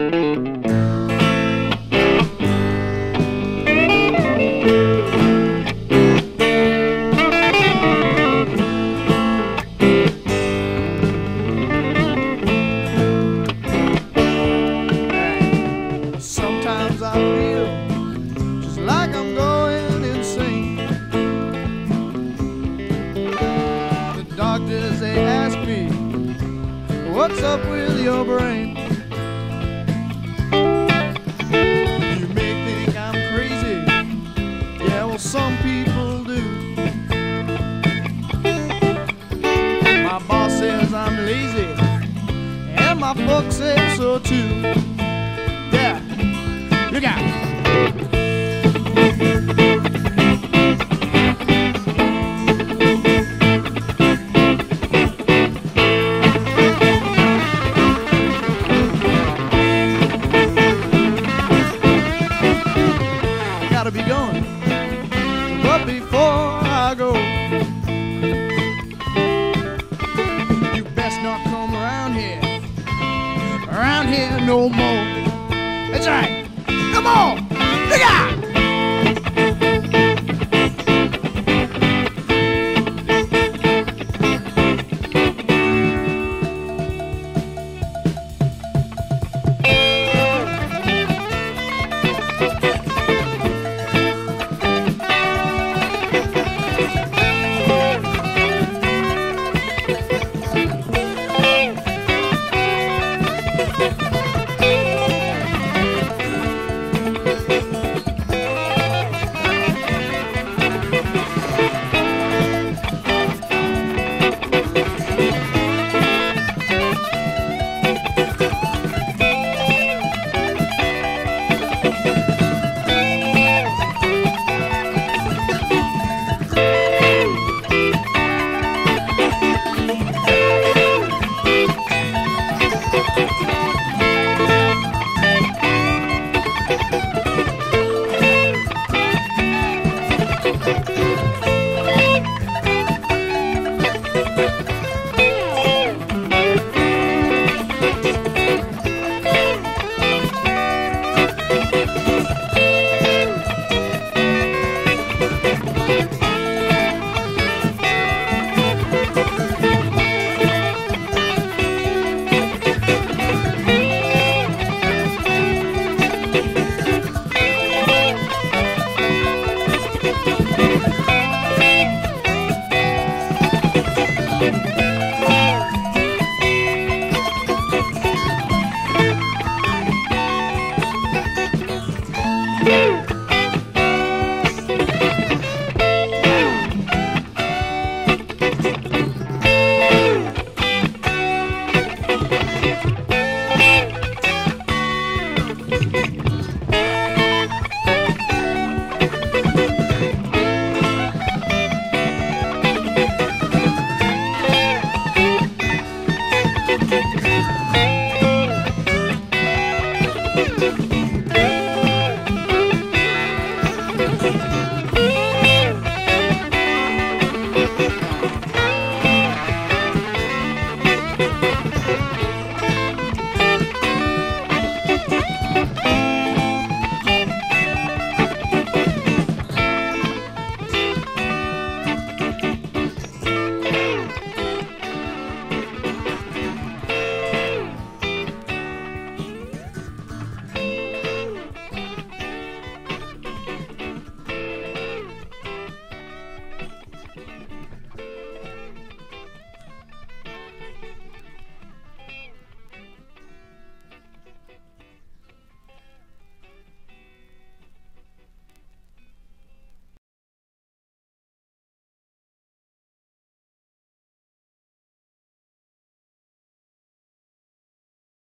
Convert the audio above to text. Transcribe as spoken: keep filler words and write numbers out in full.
What's up with your brain? You may think I'm crazy. Yeah, well, some people do. My boss says I'm lazy, and my folks say so too. Yeah, look out. Be going, but before I go, you best not come around here, around here no more. That's right, come on, look out!